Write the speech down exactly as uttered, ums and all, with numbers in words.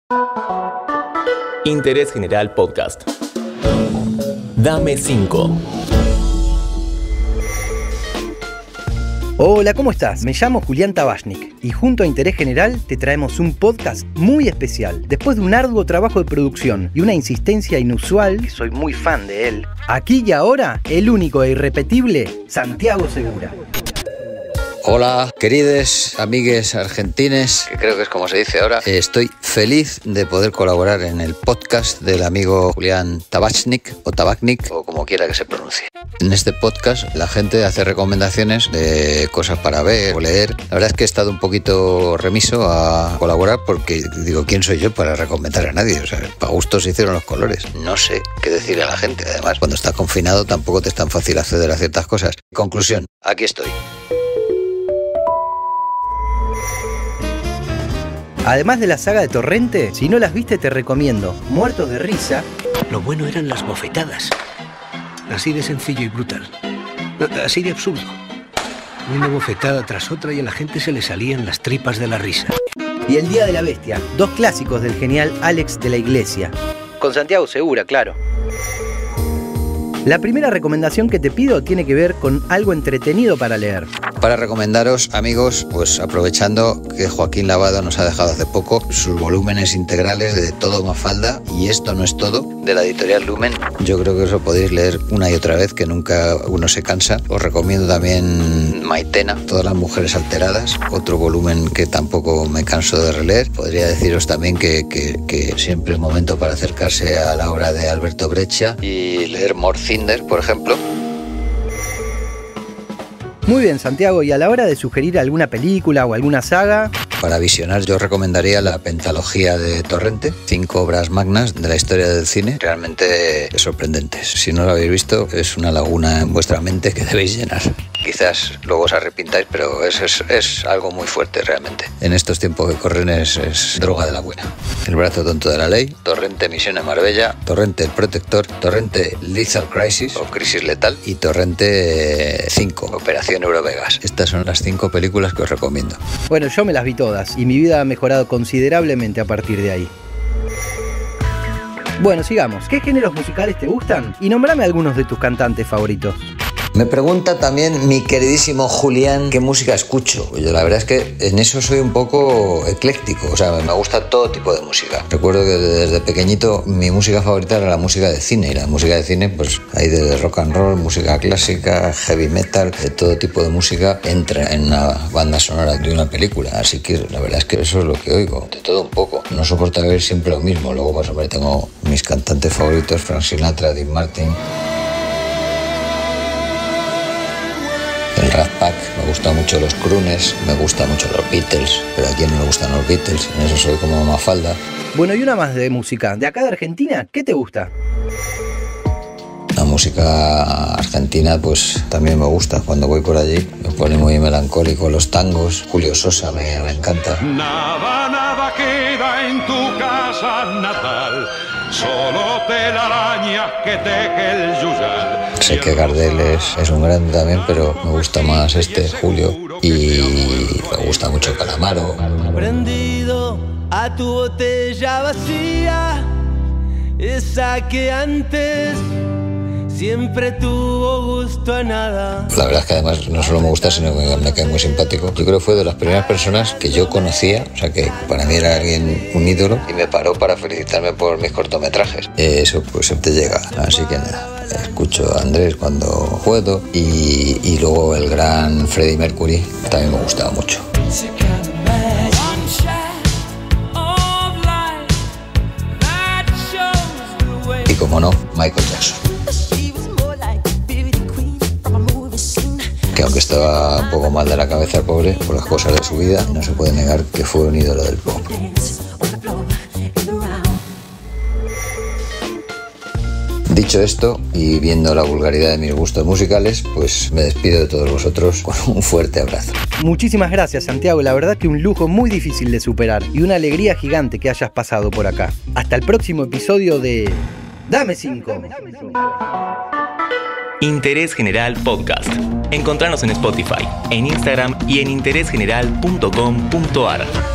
Interés General Podcast. Dame cinco. Hola, ¿cómo estás? Me llamo Julián Tabachnik y junto a Interés General te traemos un podcast muy especial. Después de un arduo trabajo de producción y una insistencia inusual, que soy muy fan de él, aquí y ahora, el único e irrepetible, Santiago Segura. Hola, queridos amigues argentines, que creo que es como se dice ahora. Estoy feliz de poder colaborar en el podcast del amigo Julián Tabachnik o Tabachnik o como quiera que se pronuncie. En este podcast la gente hace recomendaciones de cosas para ver o leer. La verdad es que he estado un poquito remiso a colaborar porque digo, ¿quién soy yo para recomendar a nadie? O sea, para gusto se hicieron los colores. No sé qué decirle a la gente. Además, cuando estás confinado tampoco te es tan fácil acceder a ciertas cosas. Conclusión, aquí estoy. Además de la saga de Torrente, si no las viste te recomiendo Muertos de Risa. Lo bueno eran las bofetadas. Así de sencillo y brutal. Así de absurdo. Una bofetada tras otra y a la gente se le salían las tripas de la risa. Y El Día de la Bestia, dos clásicos del genial Alex de la Iglesia. Con Santiago Segura, claro. La primera recomendación que te pido tiene que ver con algo entretenido para leer. Para recomendaros, amigos, pues aprovechando que Joaquín Lavado nos ha dejado hace poco sus volúmenes integrales de Todo Mafalda y Esto no es todo, de la editorial Lumen. Yo creo que eso podéis leer una y otra vez, que nunca uno se cansa. Os recomiendo también Maitena, Todas las mujeres alteradas, otro volumen que tampoco me canso de releer. Podría deciros también que, que, que siempre es momento para acercarse a la obra de Alberto Breccia y leer Morcinder, por ejemplo. Muy bien, Santiago, y a la hora de sugerir alguna película o alguna saga... Para visionar yo recomendaría la pentalogía de Torrente, cinco obras magnas de la historia del cine, realmente sorprendentes. Si no lo habéis visto, es una laguna en vuestra mente que debéis llenar. Quizás luego os arrepintáis, pero es, es, es algo muy fuerte realmente. En estos tiempos que corren es, es droga de la buena. El brazo tonto de la ley, Torrente Misión en Marbella, Torrente el Protector, Torrente Lethal Crisis o Crisis Letal y Torrente cinco, Operación Eurovegas. Estas son las cinco películas que os recomiendo. Bueno, yo me las vi todas y mi vida ha mejorado considerablemente a partir de ahí. Bueno, sigamos. ¿Qué géneros musicales te gustan? Y nómbrame algunos de tus cantantes favoritos. Me pregunta también mi queridísimo Julián qué música escucho. Yo la verdad es que en eso soy un poco ecléctico, o sea, me gusta todo tipo de música. Recuerdo que desde pequeñito mi música favorita era la música de cine, y la música de cine pues hay de rock and roll, música clásica, heavy metal, de todo tipo de música entra en una banda sonora de una película, así que la verdad es que eso es lo que oigo, de todo un poco. No soporto ver siempre lo mismo. Luego pues hombre, tengo mis cantantes favoritos, Frank Sinatra, Dean Martin, el Rat Pack, me gustan mucho los Crooners, me gustan mucho los Beatles, pero a quién no le gustan los Beatles, en eso soy como Mafalda. Bueno, y una más de música. ¿De acá de Argentina? ¿Qué te gusta? La música argentina pues también me gusta, cuando voy por allí me pone muy melancólico, los tangos, Julio Sosa me, me encanta. Nada, nada queda en tu casa natal, solo telarañas que teje el yuyal. Sé que Gardel es, es un grande también, pero me gusta más este, Julio, y me gusta mucho Calamaro. Prendido a tu botella vacía, esa que antes siempre tuvo gusto a nada. La verdad es que además no solo me gusta, sino que me cae muy simpático. Yo creo que fue de las primeras personas que yo conocía, o sea que para mí era alguien, un ídolo, y me paró para felicitarme por mis cortometrajes. Eso pues te llega, así que nada. Escucho a Andrés cuando puedo y, y luego el gran Freddie Mercury también me gustaba mucho. Y como no, Michael Jackson, que aunque estaba un poco mal de la cabeza el pobre por las cosas de su vida, no se puede negar que fue un ídolo del pop. Dicho esto, y viendo la vulgaridad de mis gustos musicales, pues me despido de todos vosotros con un fuerte abrazo. Muchísimas gracias, Santiago. La verdad que un lujo muy difícil de superar y una alegría gigante que hayas pasado por acá. Hasta el próximo episodio de Dame cinco. Interés General Podcast. Encontrarnos en Spotify, en Instagram y en interés general punto com punto ar.